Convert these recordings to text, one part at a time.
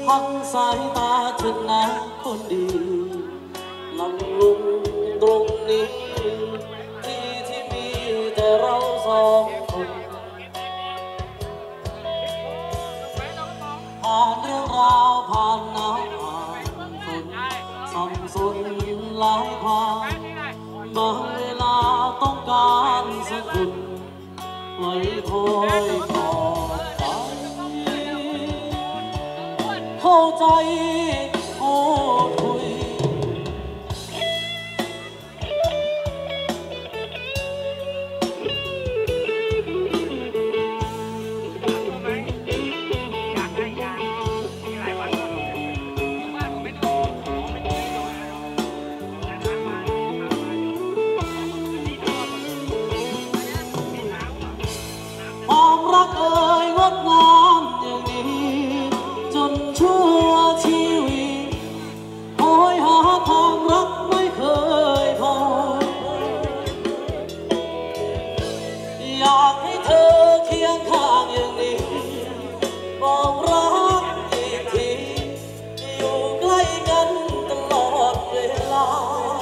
พักสายตาเถิดนะคนดีลำลุงตรงนี้ที่มีแต่เราสองคนผ่านเรื่องราวผ่านน้ำผ่านฝนสับสนหลายความบางเวลาต้องการสักคนไว้คอยปลอบใจเข้าใจพูดคุยความรักเอ่ยงดงามอย่างนี้จนชั่วชีวิตโหยหาความรักไม่เคยพออยากให้เธอเคียงข้างอย่างนี้บอกรักอีกทีอยู่ใกล้กันตลอดเวลา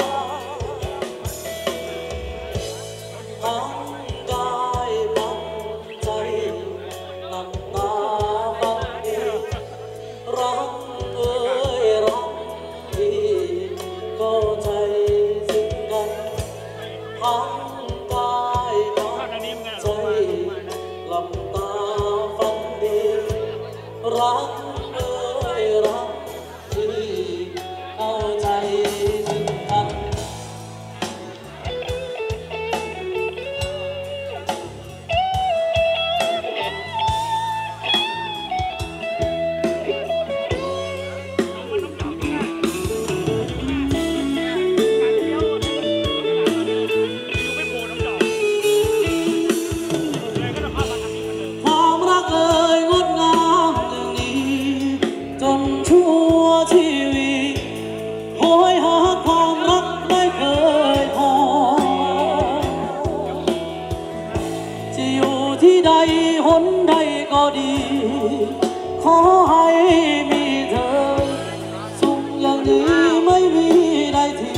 ทั้งกายทั้งใจหลับตาฝันดีรักเอ่ยรักที่เข้าใจซึ่งกันทั้งกายทั้งใจหลับตาฝันดีรักเอ่ยรักที่เข้าใจซึ่งกันความรักเอ่ยงดงามอย่างนี้จนชั่วชีวิตโหยหาความรักไม่เคยพอจะอยู่ที่ใดหนใดก็ดีขอให้มีเธอสุขอย่างนี้ไม่มีใดที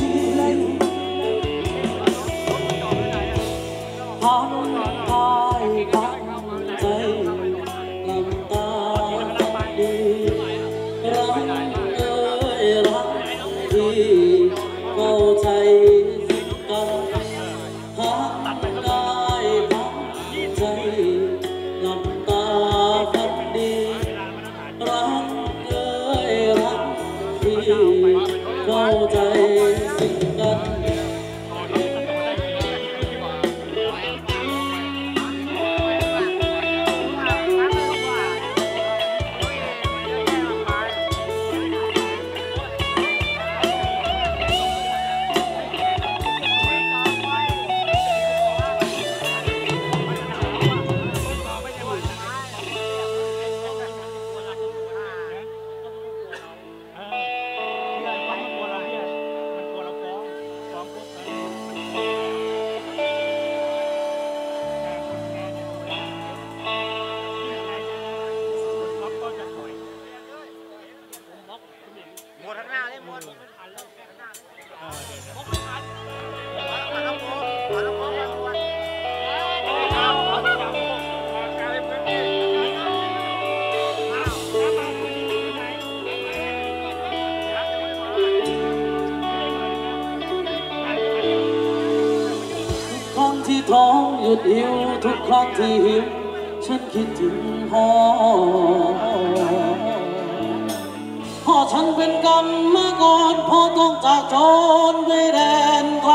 ทั้งกายทั้งใจหลับตาฝันดีรักเอ่ยรักที่เข้าใจซึ่งกันทั้งกายทั้งใจหลับตาฝันดีรักเอ่ยรักที่เข้าใจซึ่งกันที่ท้องหยุดหิวทุกครั้งที่หิวฉันคิดถึงพ่อฉันเป็นกรรมกรพ่อต้องจากจนไปแดนไกล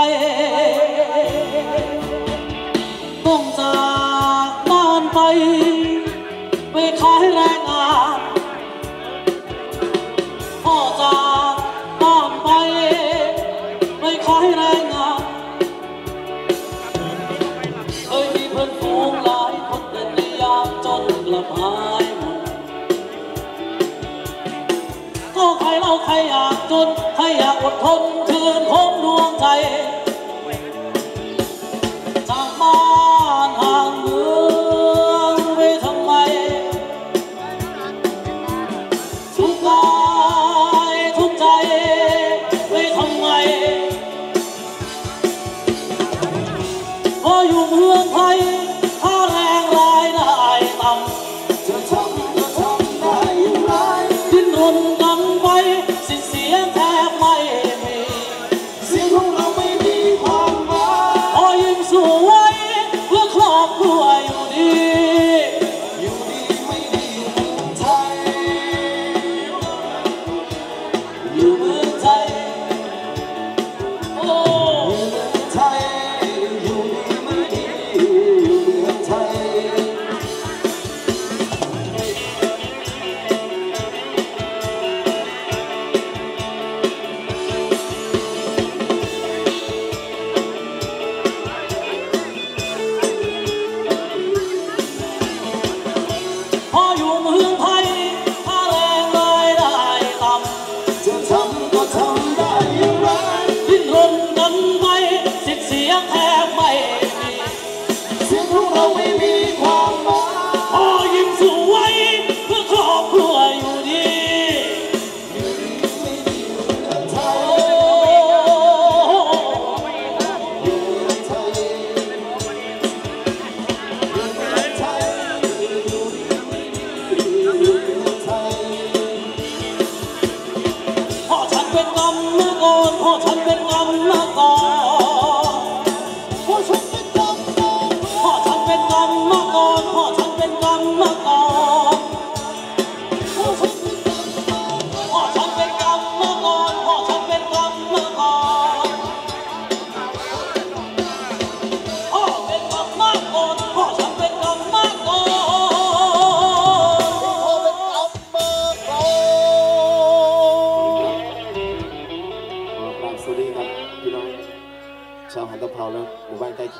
ต้องจากบ้านไปขายแรงงานพ่อจากบ้านไปขายแรงงานเคยมีเพื่อนฝูงหลายคนแต่ในยามจนกลับหายหมดก็ใครเล่าใครอยากจนใครอยากอดทนคืนผมดวงใจจากบ้านห่างเมืองไปทำไมทุก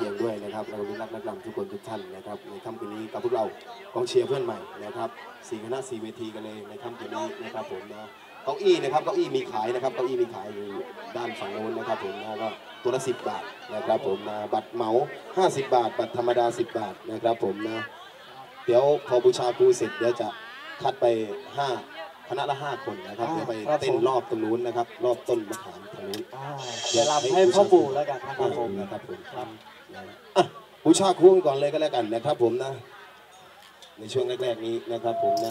คียงด้วยนะครับเรามีนักรำทุกคนทุกท่านนะครับในค่ำคืนนี้กับพวกเรากองเชียร์เพื่อนใหม่นะครับ4 คณะ 4 เวทีกันเลยในค่ำคืนนี้นะครับผมนะเก้าอี้นะครับเก้าอี้มีขายนะครับเก้าอี้มีขายอยู่ด้านฝั่งโน้นนะครับผมนะก็ตัวละ10 บาทนะครับผมนะบัตรเหมา50 บาทบัตรธรรมดา10 บาทนะครับผมนะเดี๋ยวพอบูชาครูเสร็จเดี๋ยวจะคัดไป5 คณะละ 5 คนนะครับเดี๋ยวไปเต้นรอบตรงนู้นนะครับรอบต้นมะขามทางนู้นเดี๋ยวรำให้พ่อปู่แล้วกันนะครับผมนะครับผมครับบูชาครูก่อนเลยก็แล้วกันนะครับผมนะในช่วงแรกๆนี้นะครับผมนะ